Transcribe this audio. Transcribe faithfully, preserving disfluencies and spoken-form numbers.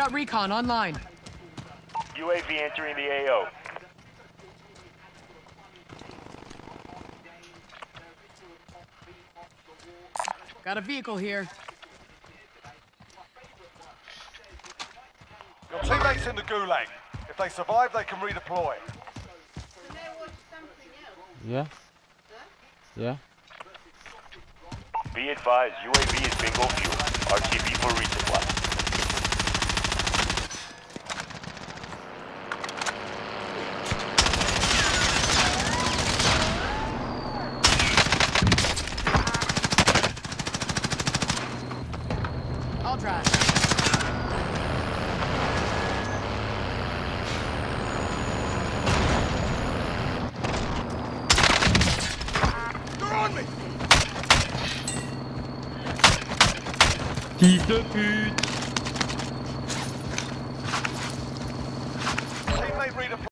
got recon online. U A V entering the A O. Got a vehicle here. Your teammates in the gulag. If they survive, they can redeploy. Yeah. Yeah. Be advised, U A V is bingo fuel. R T B for resupply. I'll drive. Fils de pute!